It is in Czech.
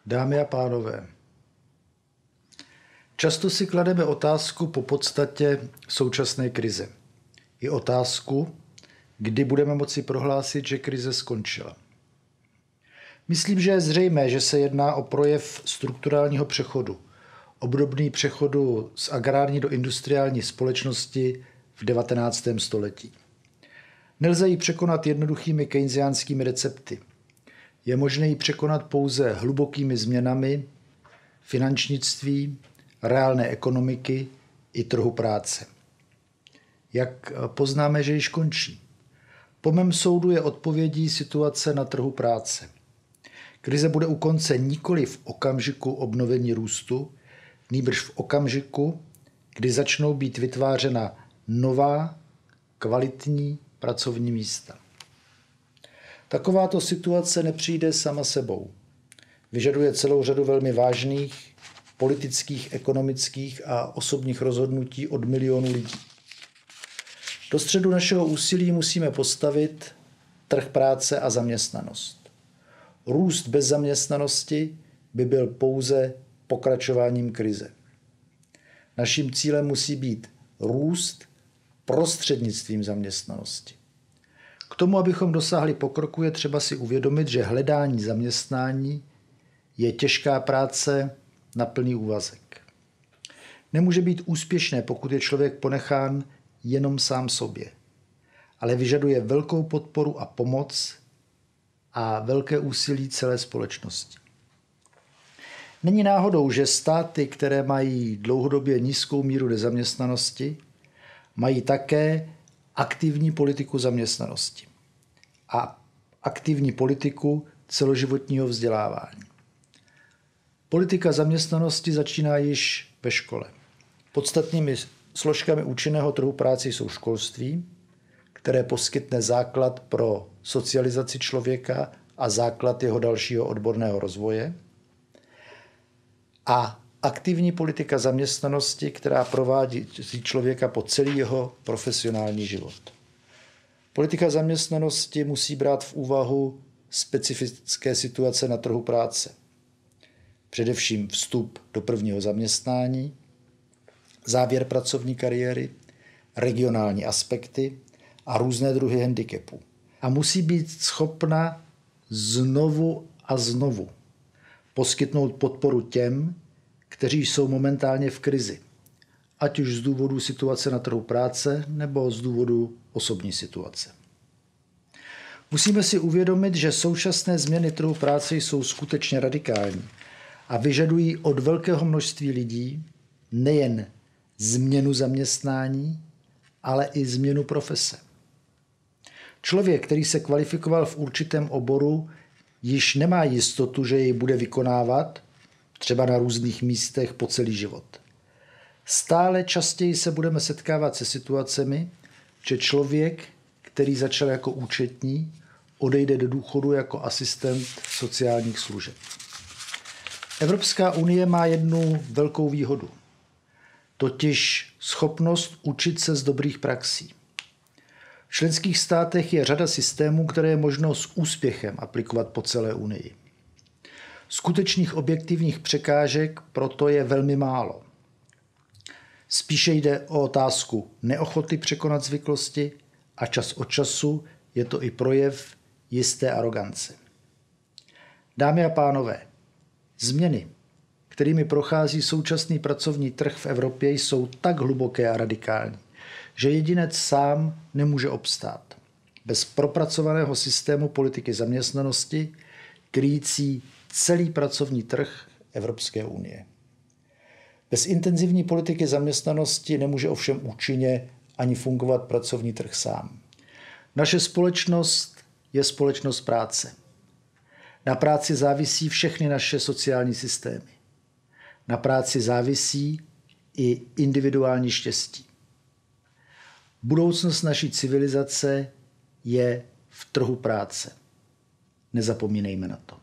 Dámy a pánové, často si klademe otázku po podstatě současné krize. I otázku, kdy budeme moci prohlásit, že krize skončila. Myslím, že je zřejmé, že se jedná o projev strukturálního přechodu, obdobný přechodu z agrární do industriální společnosti v 19. století. Nelze ji překonat jednoduchými keynesiánskými recepty. Je možné ji překonat pouze hlubokými změnami finančnictví, reálné ekonomiky i trhu práce. Jak poznáme, že již končí? Po mém soudu je odpovědí situace na trhu práce. Krize bude u konce nikoli v okamžiku obnovení růstu, nýbrž v okamžiku, kdy začnou být vytvářena nová, kvalitní pracovní místa. Takováto situace nepřijde sama sebou. Vyžaduje celou řadu velmi vážných politických, ekonomických a osobních rozhodnutí od milionů lidí. Do středu našeho úsilí musíme postavit trh práce a zaměstnanost. Růst bez zaměstnanosti by byl pouze pokračováním krize. Naším cílem musí být růst prostřednictvím zaměstnanosti. K tomu, abychom dosáhli pokroku, je třeba si uvědomit, že hledání zaměstnání je těžká práce na plný úvazek. Nemůže být úspěšné, pokud je člověk ponechán jenom sám sobě, ale vyžaduje velkou podporu a pomoc a velké úsilí celé společnosti. Není náhodou, že státy, které mají dlouhodobě nízkou míru nezaměstnanosti, mají také aktivní politiku zaměstnanosti a aktivní politiku celoživotního vzdělávání. Politika zaměstnanosti začíná již ve škole. Podstatnými složkami účinného trhu práce jsou školství, které poskytne základ pro socializaci člověka a základ jeho dalšího odborného rozvoje, a aktivní politika zaměstnanosti, která provádí člověka po celý jeho profesionální život. Politika zaměstnanosti musí brát v úvahu specifické situace na trhu práce. Především vstup do prvního zaměstnání, závěr pracovní kariéry, regionální aspekty a různé druhy handicapů. A musí být schopna znovu a znovu poskytnout podporu těm, kteří jsou momentálně v krizi, ať už z důvodu situace na trhu práce nebo z důvodu osobní situace. Musíme si uvědomit, že současné změny trhu práce jsou skutečně radikální a vyžadují od velkého množství lidí nejen změnu zaměstnání, ale i změnu profese. Člověk, který se kvalifikoval v určitém oboru, již nemá jistotu, že jej bude vykonávat, třeba na různých místech po celý život. Stále častěji se budeme setkávat se situacemi, že člověk, který začal jako účetní, odejde do důchodu jako asistent sociálních služeb. Evropská unie má jednu velkou výhodu, totiž schopnost učit se z dobrých praxí. V členských státech je řada systémů, které je možno s úspěchem aplikovat po celé Unii. Skutečných objektivních překážek proto je velmi málo. Spíše jde o otázku neochoty překonat zvyklosti a čas od času je to i projev jisté arogance. Dámy a pánové, změny, kterými prochází současný pracovní trh v Evropě, jsou tak hluboké a radikální, že jedinec sám nemůže obstát bez propracovaného systému politiky zaměstnanosti, kryjící celý pracovní trh Evropské unie. Bez intenzivní politiky zaměstnanosti nemůže ovšem účinně ani fungovat pracovní trh sám. Naše společnost je společnost práce. Na práci závisí všechny naše sociální systémy. Na práci závisí i individuální štěstí. Budoucnost naší civilizace je v trhu práce. Nezapomínejme na to.